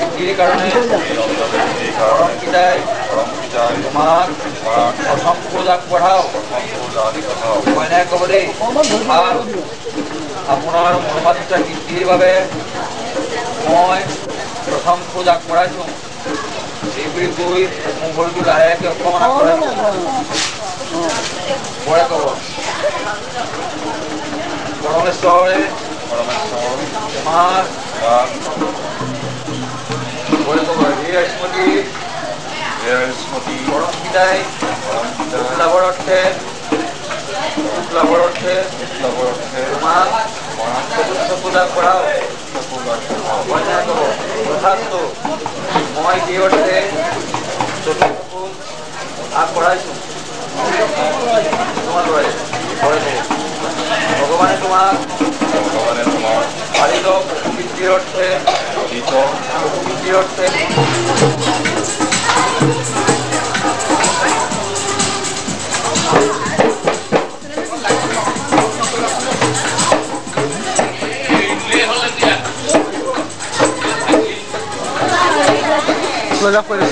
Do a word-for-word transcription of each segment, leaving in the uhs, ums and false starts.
সিদ্ধিৰ কাৰণে পৰমপিতাই তোমাক প্ৰথম পূজা পঢ়াও মইনাই ক'ব দেই ভাল আপোনাৰ মনোমাত্ৰা সিদ্ধিৰ বাবে মই প্ৰথম পূজা কৰাইছোঁ এইবুলি কৈ মোৰ ভৰিটো লাহেকৈ অকণমান আগবঢ়াই পৰে ক'ব পৰমেশ্বৰে তোমাৰ পৰে ক'ব হে স্মৃতি পৰমপিতাই লাভৰ অৰ্থে লাভৰ অৰ্থে তোমাক চতুৰ্থ পূজা কৰাও মইনাই ক'ব তথাস্তু মই সেই অৰ্থে চতুৰ্থ আগবঢ়াইছোঁ তোমাৰ দৰে পৰে ক'ব ভগৱানে তোমাক ভগৱানে তোমাক পালি লওক প্ৰকৃতিৰ অৰ্থে প্ৰকৃতিৰ অৰ্থে Look up with it.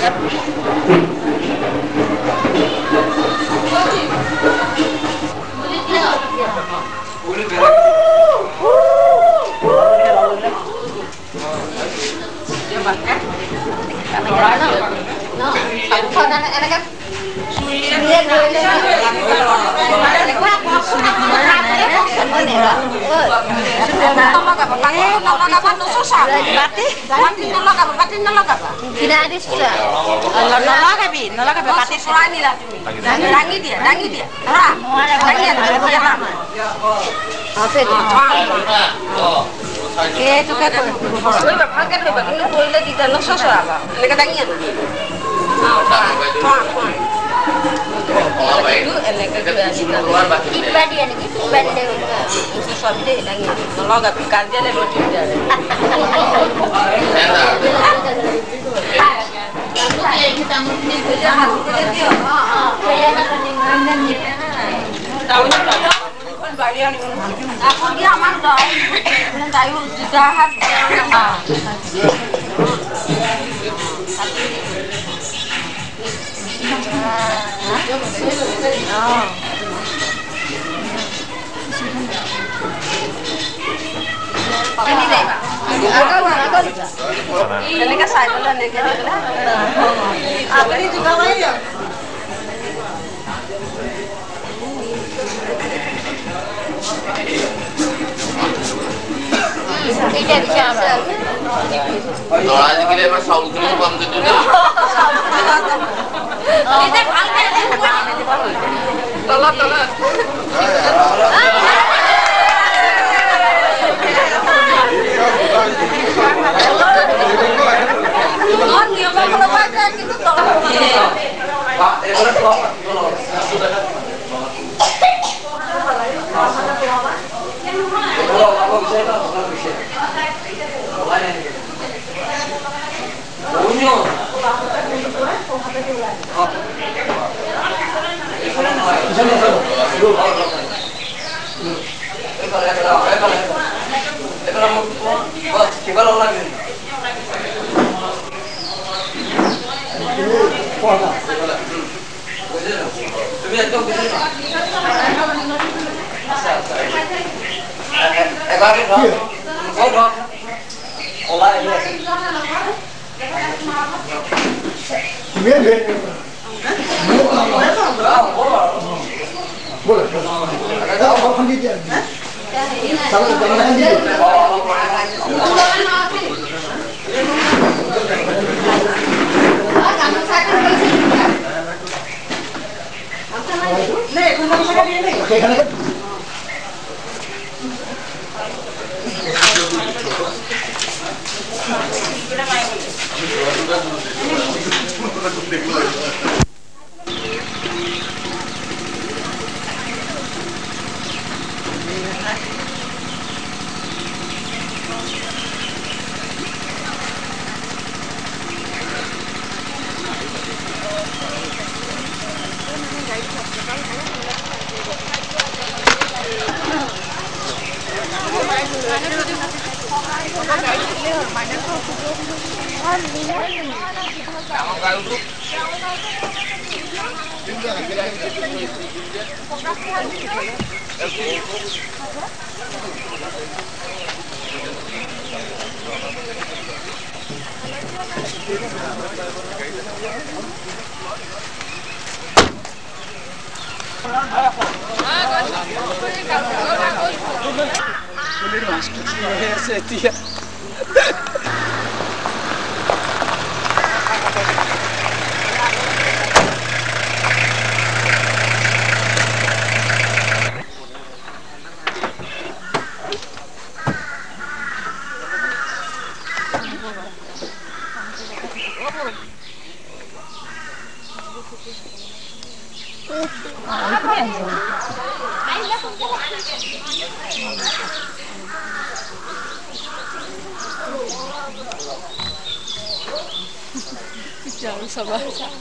Minus Jangan sabar.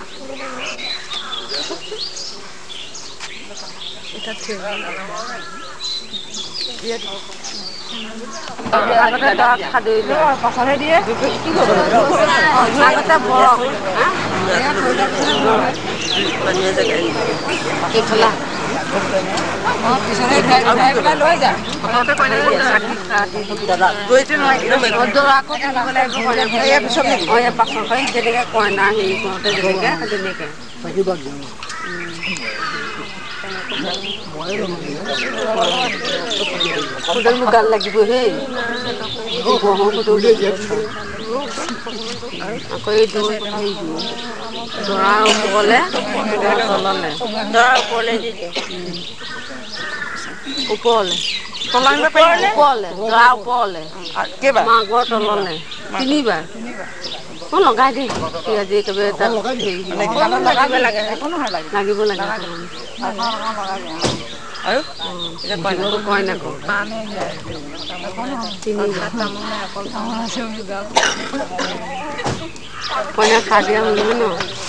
Kita cuma. Dia. Agak ada kado itu. Pasarnya dia. Agak tak bolong. Banyak sekali. Itulah. Oh, pasarnya dah dah dah loh aja. Apa kau ni? Dua itu nak. Dua aku tu boleh boleh. Ya besok ni. Oh ya pasar kau jadi kan kau nak ni kau tu jadi kan ada ni kan. Baju baju. Udah mugal lagi boleh. Bohong betul dia. Aku itu itu. Doa boleh, boleh. Doa boleh je. Boleh. Tolong berapa ini? Boleh. Doa boleh. Keba? Mago tolong le. Ini bar. Mana gadi? Dia je kebeta. Kalau lagi lagi. Lagi boleh lagi. Ayo, kita kau nak kau nak kau. Ini kau nak kadi yang mana?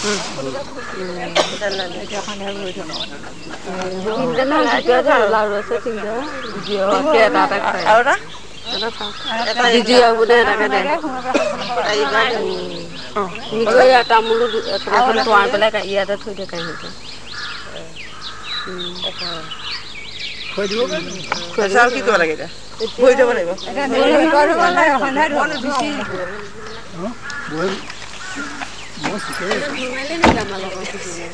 Ini nak juga ada lalu setinggal. Dia dia tak ada. Ada? Ada. Dia sudah ada ada. Ini kau ya tamu lu telepon tuan pelak iya ada tu dia kan itu. Kau juga kan? Kau sahaja kita lagi dah. Kau juga mana ibu? Boleh baru mana? Mana mana bisi. Boleh. Mesti ke? Mana ni dah malam bisi.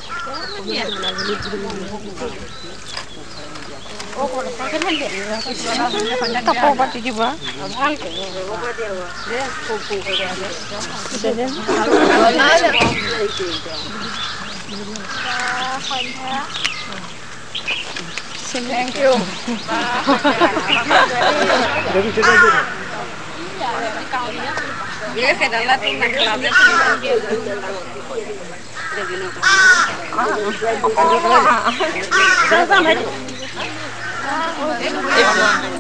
Oh, kalau pakai ni dia. Tak apa pasti juga. Mahal ke? Berapa dia? Dia kupu kerja. Jadi. Thank you. Dia kedalam tu nak kelabnya. Ah,